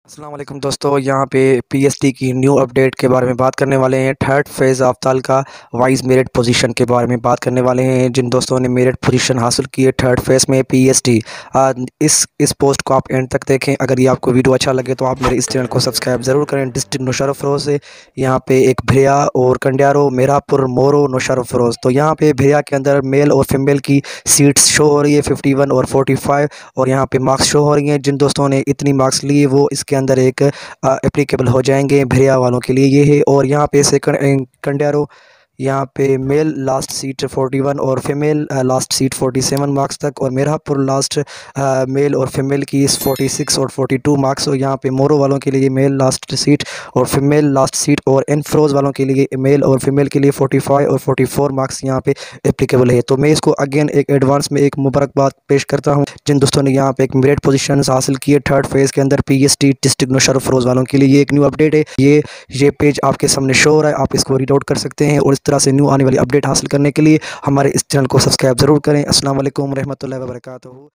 अस्सलाम वालेकुम दोस्तों, यहाँ पे पीएसटी की न्यू अपडेट के बारे में बात करने वाले हैं। थर्ड फेज़ ऑफ तालिका वाइज मेरिट पोजीशन के बारे में बात करने वाले हैं। जिन दोस्तों ने मेरिट पोजीशन हासिल की है थर्ड फेज़ में पीएसटी, इस पोस्ट को आप एंड तक देखें। अगर ये आपको वीडियो अच्छा लगे तो आप मेरे इस चैनल को सब्सक्राइब ज़रूर करें। डिस्ट्रिक्ट नौशहरा फ़रोज़ से यहाँ पे एक भिरिया और कंडियारो, मेरापुर, मोरो, नौशहरा फ़रोज़। तो यहाँ पे भिरिया के अंदर मेल और फीमेल की सीट्स शो हो रही है 51 और 45, और यहाँ पे मार्क्स शो हो रही हैं। जिन दोस्तों ने इतनी मार्क्स लिए वो इसके अंदर एक एप्लीकेबल हो जाएंगे भिरिया वालों के लिए ये है। और यहाँ पे सेकंड कंडियारो, यहाँ पे मेल लास्ट सीट 41 और फीमेल लास्ट सीट 47 मार्क्स तक, और मेरापुर लास्ट मेल और फीमेल की 46 और 42 मार्क्स। और यहाँ पे मोरो वालों के लिए मेल लास्ट सीट और फीमेल लास्ट सीट, और एनफ्रोज वालों के लिए मेल और फीमेल के लिए 45 और 44 मार्क्स यहाँ पे एप्लीकेबल है। तो मैं इसको अगेन एक एडवांस में एक मुबारकबाद पेश करता हूँ जिन दोस्तों ने यहाँ पे एक मेरिट पोजीशन हासिल की है थर्ड फेज़ के अंदर पीएसटी डिस्ट्रिक्ट नौशहरा फ़रोज़ वालों के लिए। ये एक न्यू अपडेट है। ये पेज आपके सामने शो हो रहा है, आप इसको रीड आउट कर सकते हैं। और इस तरह से न्यू आने वाली अपडेट हासिल करने के लिए हमारे इस चैनल को सब्सक्राइब ज़रूर करें। अस्सलाम वालेकुम रहमतुल्लाहि व बरकातहू।